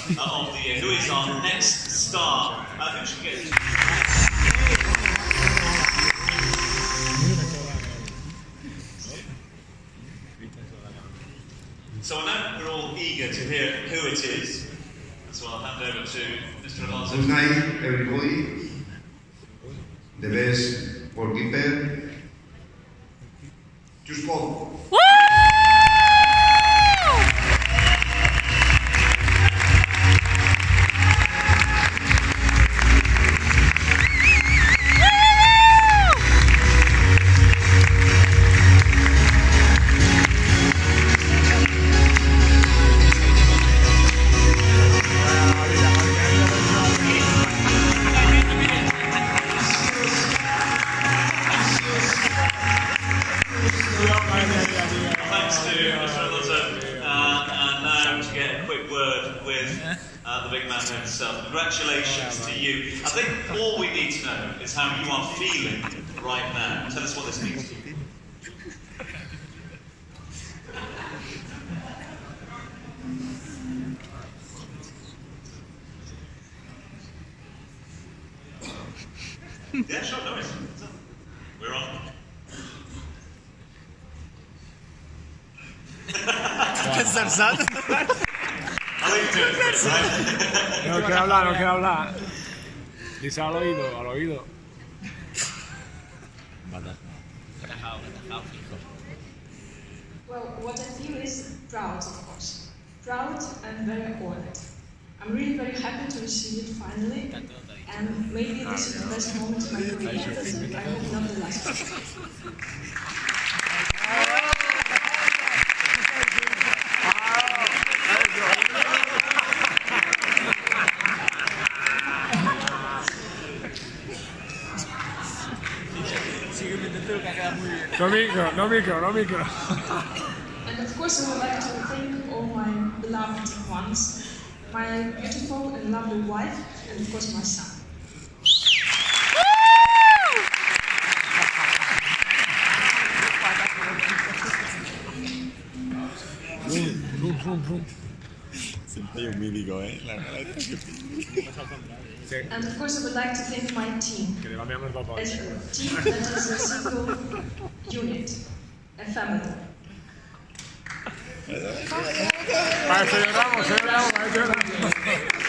of the year. Who is our next star? Who should get? So I know we're all eager to hear who it is. So I'll hand over to Mr. Alonso. Good night, everybody. The best goalkeeper. Just go. Thanks to Mr. Alonso, and now to get a quick word with the big man himself. Congratulations to you. I think all we need to know is how you are feeling right now. Tell us what this means to you. Yeah, sure, no worries. We're on. No quiero hablar, no quiero hablar. Dice al oído, al oído. Well, what I feel is proud, of course. Proud and very honored. I'm really very happy to receive it finally. And maybe this is the best moment in my career. I hope not the last one. No micro. And of course I would like to thank all my beloved ones, my beautiful and lovely wife, and of course my son. Sempre un mítico, And of course I would like to thank my team. As a team that is a single unit, a family. Celebramos.